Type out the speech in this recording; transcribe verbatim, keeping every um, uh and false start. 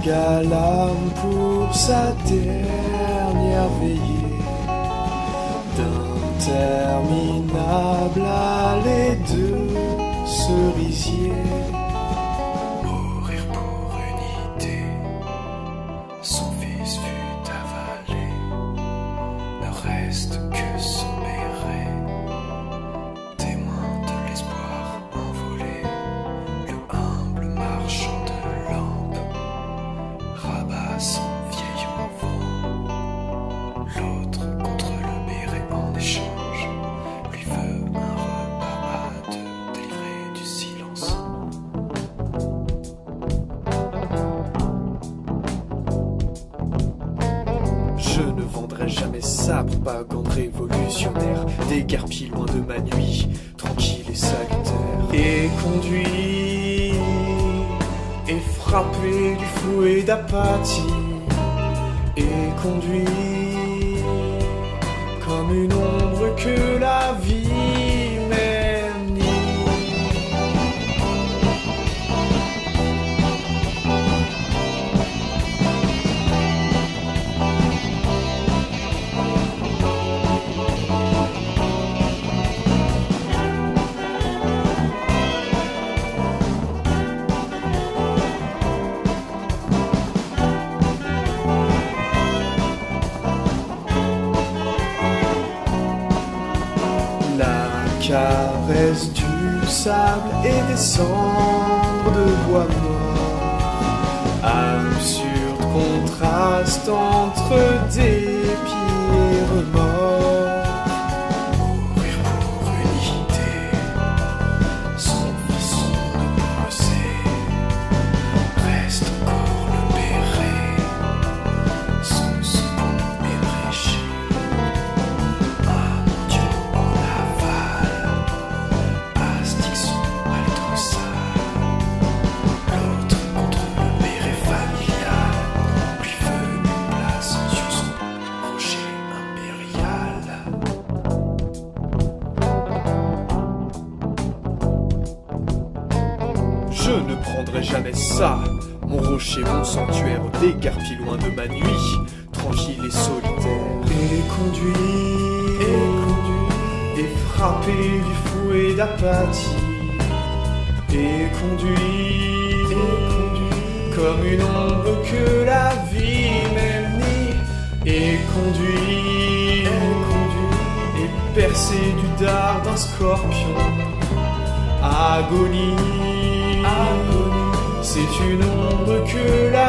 à l'âme pour sa dernière veillée, d'interminable allée de cerisier. Mourir pour une idée, son fils fut avalé, ne reste que son béret, témoin de l'espoir envolé. Le humble marchand de lampes rabat son vieil enfant, l'autre contre le béret en échange lui veut un repas à deux délivré du silence. Je ne vendrai jamais ça, propagande révolutionnaire, déguerpis loin de ma nuit, tranquille et salutaire. Et conduit, et frappé du fouet d'apathie, et conduit, comme une ombre que la vie même nie. La caresse du sable et des cendres de bois mort, absurde contraste entre dépit et remords. Mourir pour une idée, son façon de penser, reste encore le béret, son second éréché. Ah mon Dieu, on l'avale, astique son haleton sale, l'autre contre le béret familial, lui veut une place sur son rocher impérial. Je ne prendrai jamais ça, mon rocher, mon sanctuaire, déguerpis loin de ma nuit, tranquille et solitaire. Et conduit, et conduit, et frappé du fouet d'apathie, et conduit, et conduit, comme une ombre que la vie même nie, et conduit, et conduit, et percé du dard d'un scorpion. Agonie, agonie, c'est une ombre que la